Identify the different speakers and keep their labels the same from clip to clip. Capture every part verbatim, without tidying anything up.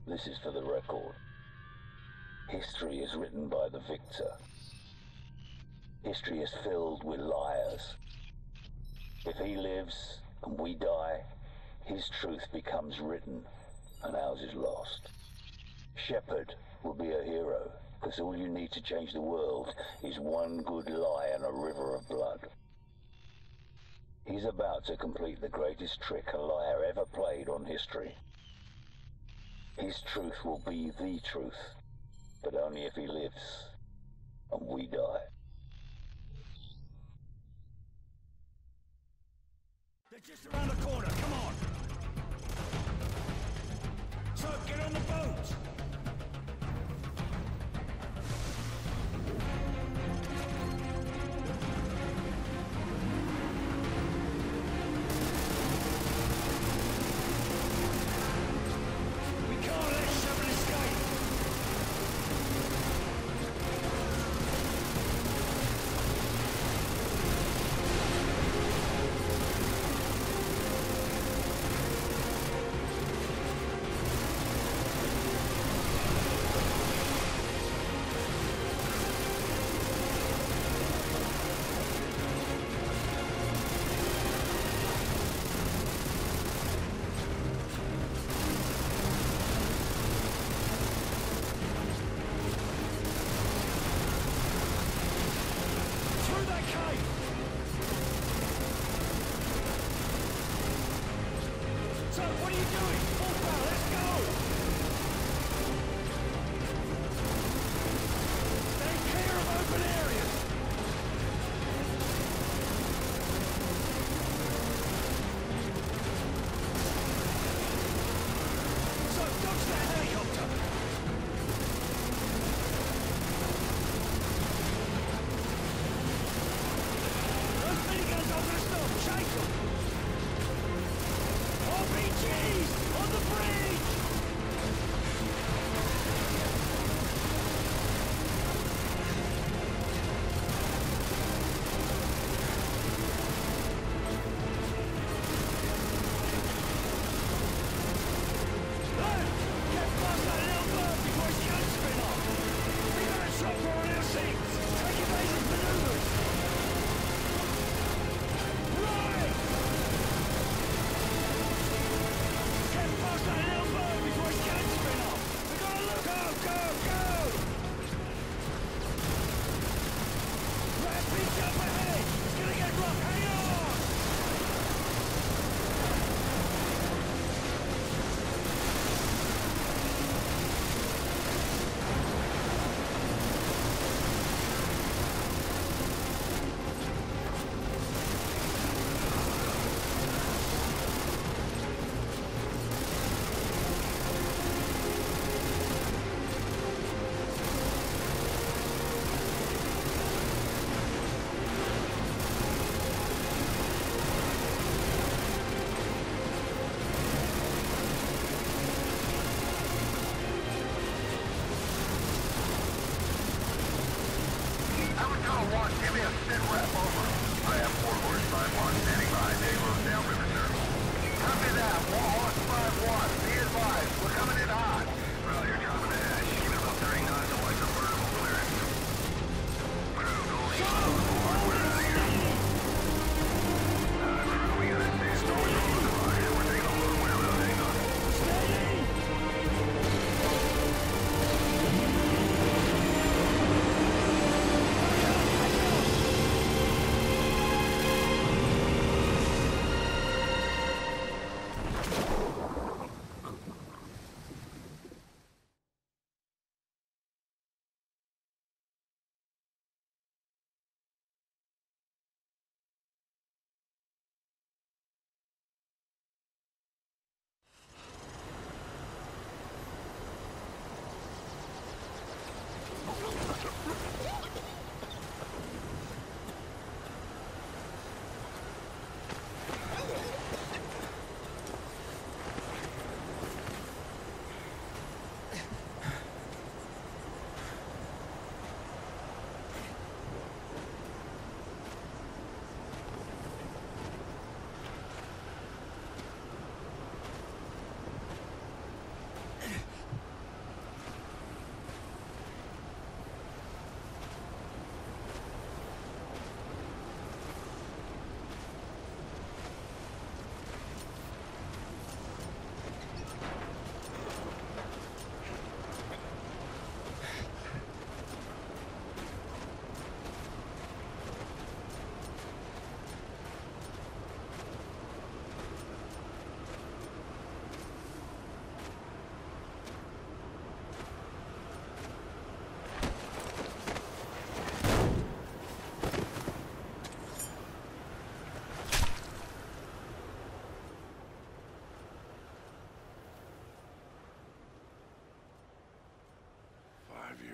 Speaker 1: This is for the record. History is written by the victor. History is filled with liars. If he lives and we die, his truth becomes written and ours is lost. Shepard will be a hero, because all you need to change the world is one good lie and a river of blood. He's about to complete the greatest trick a liar ever played on history. His truth will be the truth, but only if he lives and we die.
Speaker 2: They're just around the corner, come on! So, get on the boat! On the bridge!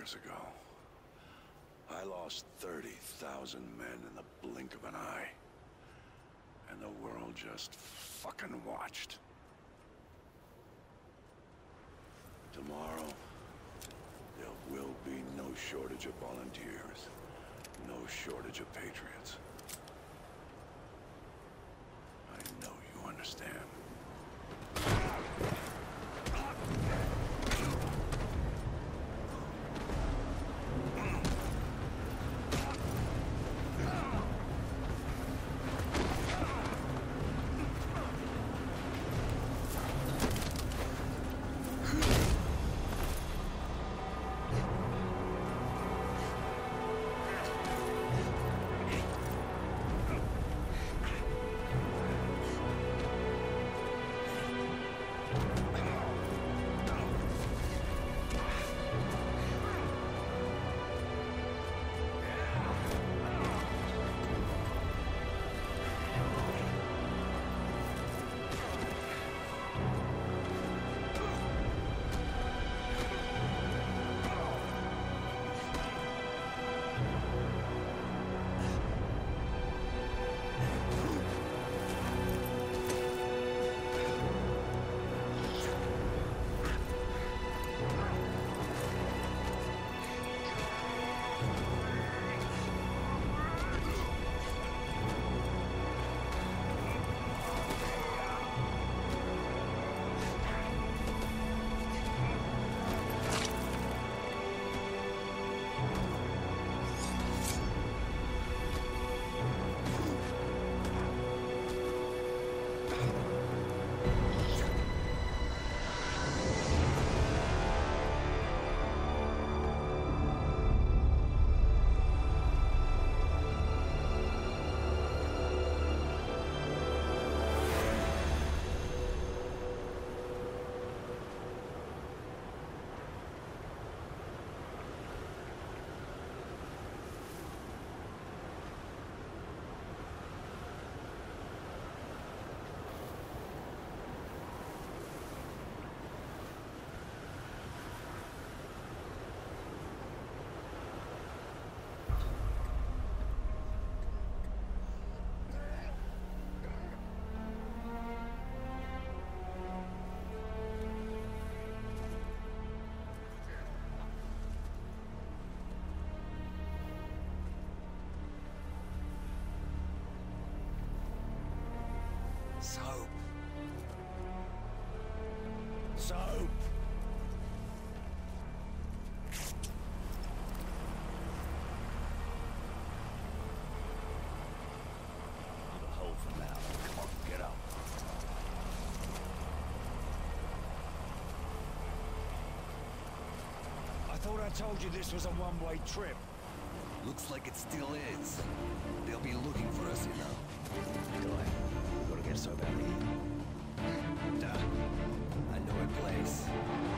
Speaker 3: years ago. I lost thirty thousand men in the blink of an eye. And the world just fucking watched. Tomorrow, there will be no shortage of volunteers. No shortage of patriots. I know you understand.
Speaker 2: Soap. Soap. Little hole for now. Come on, get up. I thought I told you this was a one-way trip.
Speaker 4: Looks like it still is. They'll be looking for us, you know.
Speaker 2: Guy, we gotta get Soap out of here.
Speaker 4: Duh. I know a place.